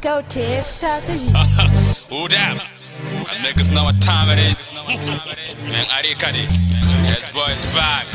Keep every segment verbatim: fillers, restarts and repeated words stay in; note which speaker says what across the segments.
Speaker 1: go test strategy.
Speaker 2: Who them? And niggas know what time it is. Man, Adi Kadi. Yes, boys, back.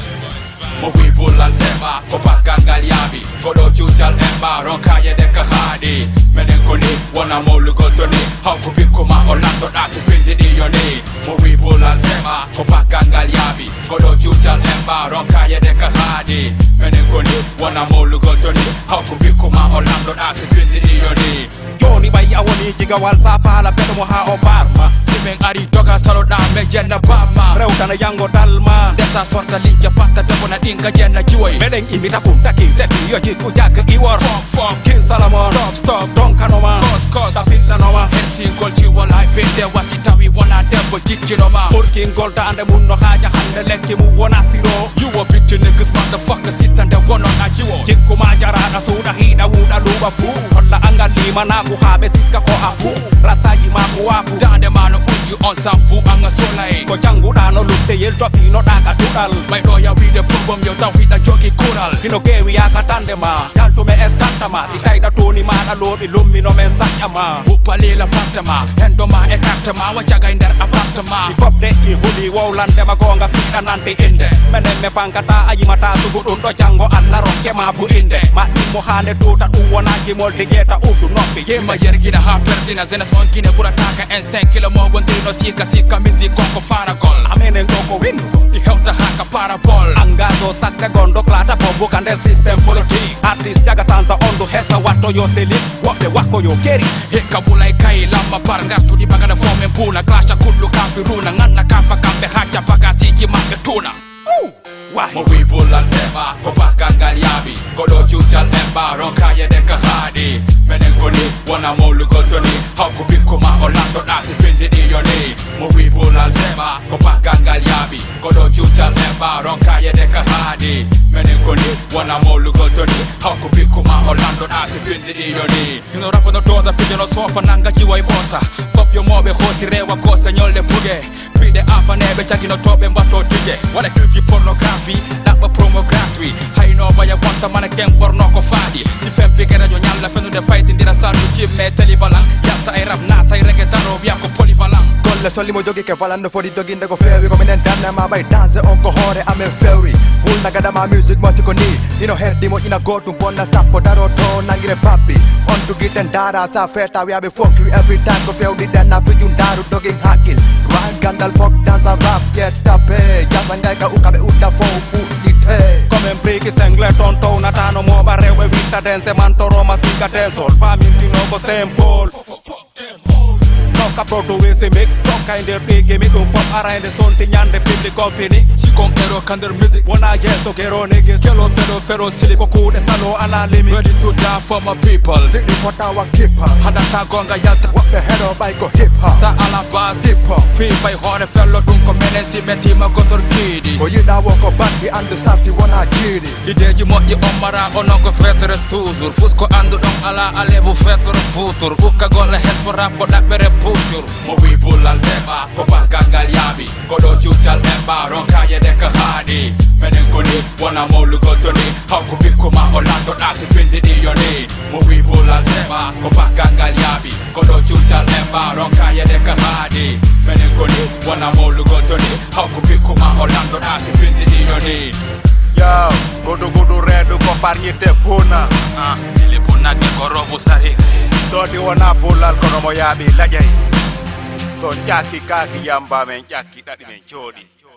Speaker 3: Mowi bulan sema, kopakan galiabi. Kodo chujal emba, ronkaye deka hadi. Menen koni, wana molu gotoni. How kubi kuma Orlando dasi pindi iyoni. Mowi bulan sema, kopakan galiabi. Kodo chujal emba, ronkaye deka hadi. Menen koni, wana molu gotoni. How kubi kuma Orlando dasi pindi iyoni.
Speaker 4: Joni bay awoni jiga wal safala pedo mo ha o barma.
Speaker 3: Simen ari doga salo da me jenna bama.
Speaker 4: Rewtana yango dalma.
Speaker 3: Desa sorta linja patta debo na dinga jenna juoy.
Speaker 4: Menen imita kunta ki tefi yo jiku jak iwor.
Speaker 3: Fom fom
Speaker 4: King Salomon.
Speaker 3: Stop stop
Speaker 4: Don kanoma.
Speaker 3: Cos cos
Speaker 4: Tafitna noma.
Speaker 3: Helsing gold jiwa life in there wasita we wanna debo jichiroma.
Speaker 4: Urking gold ande munno haja hande lekki mu wona siro.
Speaker 3: You a bitch niggas motherfucker sit and the one on a jiwo.
Speaker 4: Jikku majara na suda hida wuda luba fu. Holla angali manaku habe sikka ko afu. Rastaji maku wafu.
Speaker 3: Dande mano unju on samfu anga solai.
Speaker 4: Ko jangu dano lutte yel to fino daga tudal.
Speaker 3: My lawyer with the problem yo ta with the jockey kural.
Speaker 4: Fino kewi aka tandema. Jaltu me eskantama. Si taida tuni mana lodi lumino men sakama.
Speaker 3: Upalela patama. Endoma e kartama. Wajaga inder apartama.
Speaker 4: Si pop de i huli wowlande magonga fida nante inde. Menen me pankata ayimata sugut undo jango alla rokke mabu inde. Mati mohane tuta uwona jimol digeta udu noppi
Speaker 3: Yema yergina ha perdina zenas on kine burataka instinct kila mo gondino sika sika misi koko faragol.
Speaker 4: Amenen koko windu.
Speaker 3: I helta haka parabol.
Speaker 4: Angazo sakte gondo klata bombu kande system politique. Artist jaga sanza ondo hesa wato yo seli. Wope wako yo keri.
Speaker 3: Heka bulai kai lama par ngartu di bagada fome puna. Klasha kullu kafiruna. Ngana kafa kambe hacha pagasi jimake tuna.
Speaker 4: Why?
Speaker 3: Mowi bulan sema, kopakan galiabi. Kodo chujal emba, ronkaye deka hadi. Menen koni, wana molu gotoni. How kubi kuma Orlando dasi pindi iyoni. Mowi bulan sema, kopakan galiabi. Kodo chujal emba, ronkaye deka hadi. Menen koni, wana molu gotoni. How kubi kuma Orlando dasi pindi iyoni. Hino rapo no doza fide no sofa nanga chiwa ibosa. Fop yo mobe hosti rewa kosa nyole puge. Pide afa nebe chaki no tobe mbato tuje. Wale kliki pornografi, nakba promo gratuit. Hay no baya wanta mana ken porno ko fadi. Si fempi ke radio nyalla fenu de fight indira sandu chimme telibalan. Yatta ay rap nata ay reggaeton biya ko polyvalent.
Speaker 5: Golle solimo jogi ke falando for di doginde go fewi ko minen danna ma bay dance on ko hore amen fewi. Bul naga dama music mo ko ni. Ino heddi mo ina gotum bonna sappo daro to nangire papi. On to get and dara sa feta we have fuck you every time ko fewi danna fi jun daru doging hakil. Rhyme gandal fuck dance a rap get tape. Jasanga ka ukabe uda fo fu ite.
Speaker 4: Come and break is angle tonto natano mo barewe vita dance mantoro masika dance all family no go same pole. Soka proto we se make soka in the big game it don't pop around the son tinyande public company.
Speaker 3: Si con ero kander music.
Speaker 4: Wanna get so kero niggas
Speaker 3: Kelo pero fero sili.
Speaker 4: Koku de salo ala limit.
Speaker 3: Ready to die for my people.
Speaker 5: Zini for tawa keeper.
Speaker 3: Hadata gonga yalta.
Speaker 5: What the head of I go hip hop.
Speaker 3: Sa alabas hip hop. Fii fai hore fello dunko menen si meti ma gosor kidi.
Speaker 5: Ko you da walk up bandi and the safety wanna jiri.
Speaker 3: Ideji moƴƴi omara ono ko fetere toujours. Fusko andu ɗon ala alevu fetere futur. Ukka golle hetpo rap ko ɗaɓɓere putur. Mowi bulan sema ko pakangal yaɓi. Koɗo cuucal emba ronkaye deka haaɗi. Menen koni wona mawlugo toni. Hawko bikkuma Orlando ɗasi pindi ɗiyoni. Mowi bulan sema ko pakangal yaɓi. Koɗo cuucal emba ronkaye deka haaɗi. Menen koni wona mawlugo toni. Hawko bikkuma Orlando ɗasi pindi ɗiyoni.
Speaker 4: Yo, gudu gudu redu ko parñite puna.
Speaker 3: Ah, sili puna ke ko robu sari.
Speaker 4: Dodi wona bulal kono mo yaɓi lajay. So jaki kaki yamba men jaki ɗaɗi men jooɗi.